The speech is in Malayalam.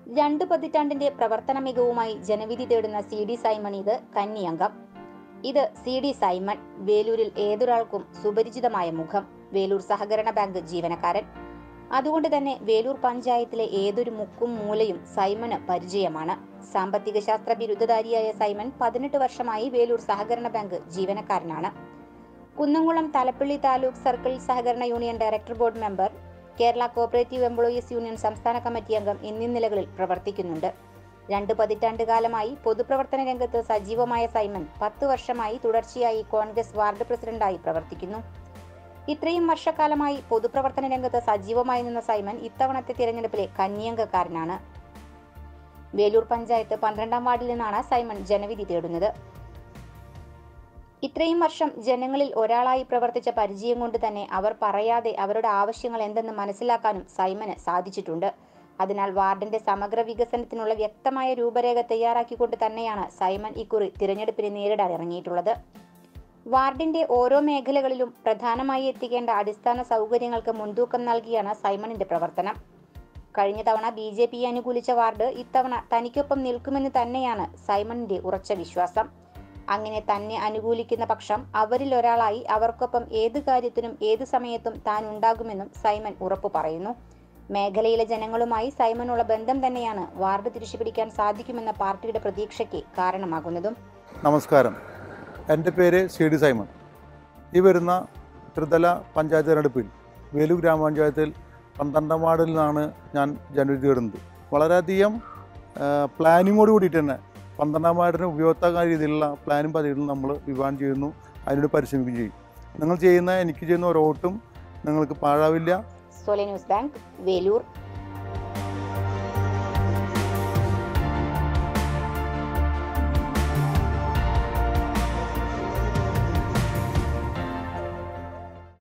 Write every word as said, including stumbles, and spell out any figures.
രണ്ടു പതിറ്റാണ്ടിന്റെ പ്രവർത്തന മികവുമായി ജനവിധി തേടുന്ന സി ഡി സൈമൺ ഇത് കന്നിയംഗം. ഇത് സി ഡി സൈമൺ, വേലൂരിൽ ഏതൊരാൾക്കും സുപരിചിതമായ മുഖം. വേലൂർ സഹകരണ ബാങ്ക് ജീവനക്കാരൻ. അതുകൊണ്ട് തന്നെ വേലൂർ പഞ്ചായത്തിലെ ഏതൊരു മുക്കും മൂലയും സൈമണ് പരിചയമാണ്. സാമ്പത്തിക ശാസ്ത്ര ബിരുദധാരിയായ സൈമൺ പതിനെട്ട് വർഷമായി വേലൂർ സഹകരണ ബാങ്ക് ജീവനക്കാരനാണ്. കുന്നംകുളം തലപ്പള്ളി താലൂക്ക് സർക്കിൾ സഹകരണ union director board member, Kerala cooperative employees union സംസ്ഥാന കമ്മിറ്റി അംഗം എന്നീ നിലകളിൽ പ്രവർത്തിക്കുന്നുണ്ട്. രണ്ട് പതിറ്റാണ്ട് കാലമായി പൊതുപ്രവർത്തന രംഗത്ത് സജീവമായ സൈമൺ പത്ത് വർഷമായി തുടർച്ചയായി കോൺഗ്രസ് വാർഡ് പ്രസിഡന്റായി പ്രവർത്തിക്കുന്നു. ഇത്രയും വർഷക്കാലമായി പൊതുപ്രവർത്തന രംഗത്ത് സജീവമായി നിന്ന സൈമൺ ഇത്തവണത്തെ തിരഞ്ഞെടുപ്പിലെ കന്നിയംഗക്കാരനാണ്. വേലൂർ പഞ്ചായത്ത് പന്ത്രണ്ടാം വാർഡിൽ നിന്നാണ് സൈമൺ ജനവിധി തേടുന്നത്. ഇത്രയും വർഷം ജനങ്ങളിൽ ഒരാളായി പ്രവർത്തിച്ച പരിചയം കൊണ്ട് തന്നെ അവർ പറയാതെ അവരുടെ ആവശ്യങ്ങൾ എന്തെന്ന് മനസ്സിലാക്കാനും സൈമന് സാധിച്ചിട്ടുണ്ട്. അതിനാൽ വാർഡിന്റെ സമഗ്ര വികസനത്തിനുള്ള വ്യക്തമായ രൂപരേഖ തയ്യാറാക്കിക്കൊണ്ട് തന്നെയാണ് സൈമൺ ഇക്കുറി തിരഞ്ഞെടുപ്പിനെ നേരിടാൻ ഇറങ്ങിയിട്ടുള്ളത്. വാർഡിന്റെ ഓരോ മേഖലകളിലും പ്രധാനമായി എത്തിക്കേണ്ട അടിസ്ഥാന സൗകര്യങ്ങൾക്ക് മുൻതൂക്കം നൽകിയാണ് സൈമണിന്റെ പ്രവർത്തനം. കഴിഞ്ഞ തവണ ബി ജെ പിയെ അനുകൂലിച്ച വാർഡ് ഇത്തവണ തനിക്കൊപ്പം നിൽക്കുമെന്ന് തന്നെയാണ് സൈമണിന്റെ ഉറച്ച വിശ്വാസം. അങ്ങനെ തന്നെ അനുകൂലിക്കുന്ന പക്ഷം അവരിൽ ഒരാളായി അവർക്കൊപ്പം ഏത് കാര്യത്തിനും ഏത് സമയത്തും താൻ ഉണ്ടാകുമെന്നും സൈമൺ ഉറപ്പു പറയുന്നു. മേഖലയിലെ ജനങ്ങളുമായി സൈമണുള്ള ബന്ധം തന്നെയാണ് വാർഡ് തിരിച്ചുപിടിക്കാൻ സാധിക്കുമെന്ന പാർട്ടിയുടെ പ്രതീക്ഷയ്ക്ക് കാരണമാകുന്നതും. നമസ്കാരം, എൻ്റെ പേര് സി ഡി സൈമൺ. ഈ വരുന്ന ത്രിതല പഞ്ചായത്ത് തിരഞ്ഞെടുപ്പിൽ വേലൂർ ഗ്രാമപഞ്ചായത്തിൽ പന്ത്രണ്ടാം വാർഡിൽ നിന്നാണ് ഞാൻ ജനവിധി തേടുന്നത്. വളരെയധികം പ്ലാനിങ്ങോട് കൂടിയിട്ട് തന്നെ പന്ത്രണ്ടാം വാർഡിന് ഉപയോക്താക്കായ രീതിയിലുള്ള പ്ലാനും പദ്ധതികളും നമ്മൾ വിഭാവനം ചെയ്യുന്നു, അതിനോട് പരിശ്രമിക്കുകയും ചെയ്യും. നിങ്ങൾ ചെയ്യുന്ന എനിക്ക് ചെയ്യുന്ന ഒരു വോട്ടും നിങ്ങൾക്ക് പാഴാവില്ല. സ്വale ന്യൂസ് ബാങ്ക്, വേലൂർ.